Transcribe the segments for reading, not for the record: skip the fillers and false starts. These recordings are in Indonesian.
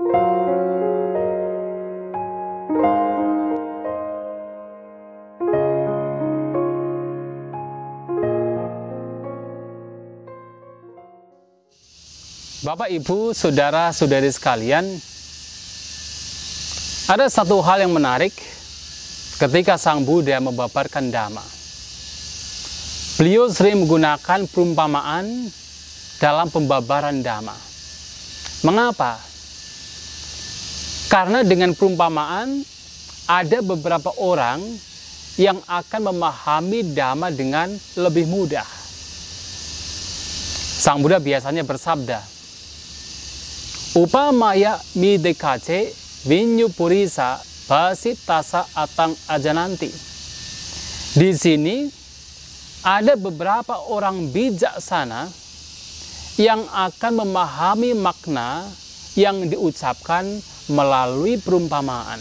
Bapak, Ibu, saudara-saudari sekalian, ada satu hal yang menarik ketika Sang Buddha membabarkan Dhamma. Beliau sering menggunakan perumpamaan dalam pembabaran Dhamma. Mengapa? Karena dengan perumpamaan ada beberapa orang yang akan memahami Dhamma dengan lebih mudah. Sang Buddha biasanya bersabda, Upamaya midekace vinyu purisa basi tasa atang ajananti. Di sini ada beberapa orang bijaksana yang akan memahami makna yang diucapkan melalui perumpamaan.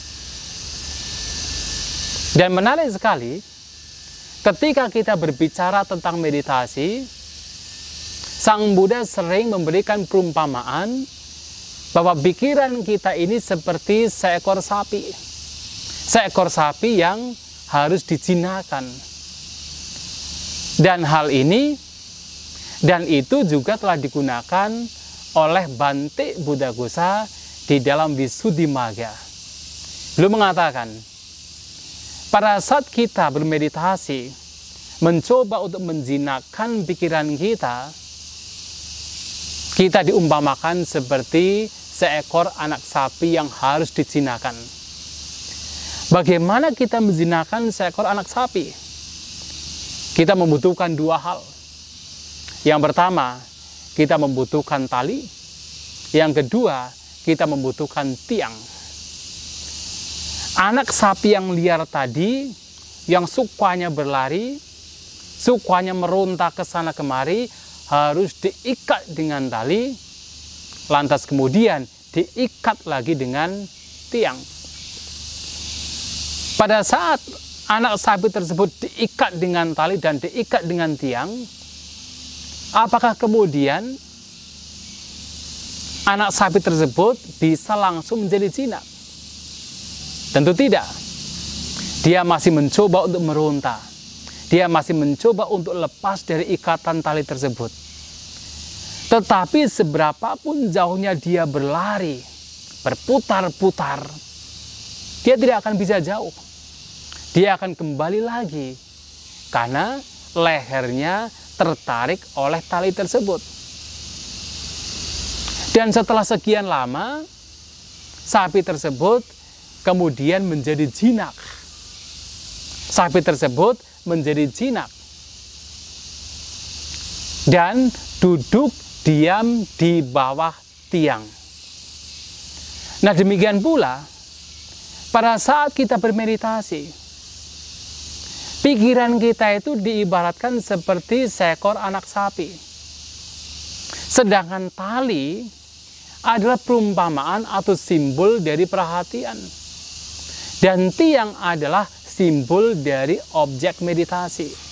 Dan menarik sekali, ketika kita berbicara tentang meditasi, Sang Buddha sering memberikan perumpamaan bahwa pikiran kita ini seperti seekor sapi. Seekor sapi yang harus dijinakan. Dan hal ini dan itu juga telah digunakan oleh Bante Buddhaghosa di dalam Visuddhimagga. Beliau mengatakan, pada saat kita bermeditasi, mencoba untuk menjinakkan pikiran kita diumpamakan seperti seekor anak sapi yang harus dijinakan. Bagaimana kita menjinakkan seekor anak sapi? Kita membutuhkan dua hal. Yang pertama, kita membutuhkan tali. Yang kedua, kita membutuhkan tiang. Anak sapi yang liar tadi, yang sukanya berlari, sukanya meronta ke sana kemari, harus diikat dengan tali, lantas kemudian diikat lagi dengan tiang. Pada saat anak sapi tersebut diikat dengan tali dan diikat dengan tiang, apakah kemudian anak sapi tersebut bisa langsung menjadi jinak? Tentu tidak. Dia masih mencoba untuk meronta. Dia masih mencoba untuk lepas dari ikatan tali tersebut. Tetapi seberapapun jauhnya dia berlari, berputar-putar, dia tidak akan bisa jauh. Dia akan kembali lagi karena lehernya tertarik oleh tali tersebut. Dan setelah sekian lama, sapi tersebut kemudian menjadi jinak. Sapi tersebut menjadi jinak dan duduk diam di bawah tiang. Nah, demikian pula pada saat kita bermeditasi, pikiran kita itu diibaratkan seperti seekor anak sapi. Sedangkan tali adalah perumpamaan atau simbol dari perhatian. Dan tiang adalah simbol dari objek meditasi.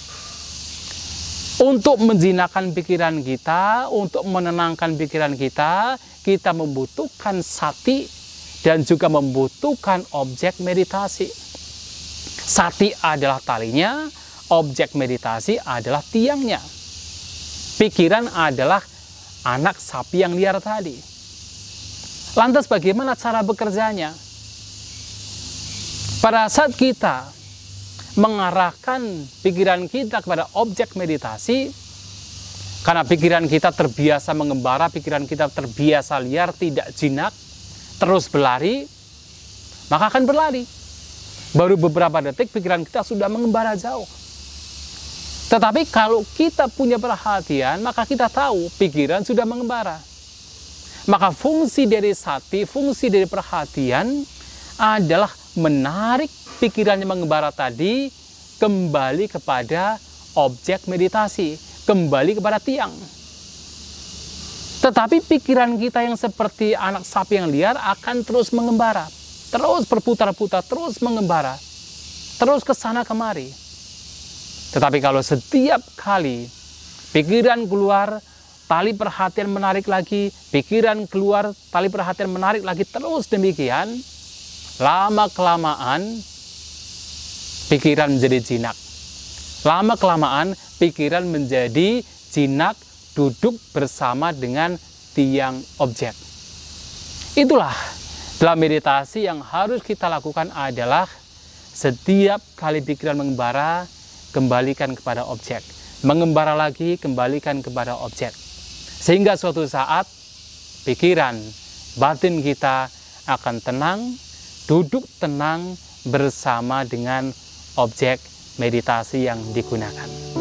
Untuk menjinakkan pikiran kita, untuk menenangkan pikiran kita, kita membutuhkan sati dan juga membutuhkan objek meditasi. Sati adalah talinya, objek meditasi adalah tiangnya. Pikiran adalah anak sapi yang liar tadi. Lantas bagaimana cara bekerjanya? Pada saat kita mengarahkan pikiran kita kepada objek meditasi, karena pikiran kita terbiasa mengembara, pikiran kita terbiasa liar, tidak jinak, terus berlari, maka akan berlari. Baru beberapa detik pikiran kita sudah mengembara jauh. Tetapi kalau kita punya perhatian, maka kita tahu pikiran sudah mengembara. Maka fungsi dari sati, fungsi dari perhatian adalah menarik pikirannya mengembara tadi kembali kepada objek meditasi, kembali kepada tiang. Tetapi pikiran kita yang seperti anak sapi yang liar akan terus mengembara, terus berputar-putar, terus mengembara, terus ke sana kemari. Tetapi kalau setiap kali pikiran keluar, tali perhatian menarik lagi, pikiran keluar, tali perhatian menarik lagi, terus demikian, lama-kelamaan pikiran menjadi jinak. Lama-kelamaan pikiran menjadi jinak, duduk bersama dengan tiang objek. Itulah dalam meditasi yang harus kita lakukan adalah setiap kali pikiran mengembara, kembalikan kepada objek. Mengembara lagi, kembalikan kepada objek. Sehingga suatu saat pikiran, batin kita akan tenang, duduk tenang bersama dengan objek meditasi yang digunakan.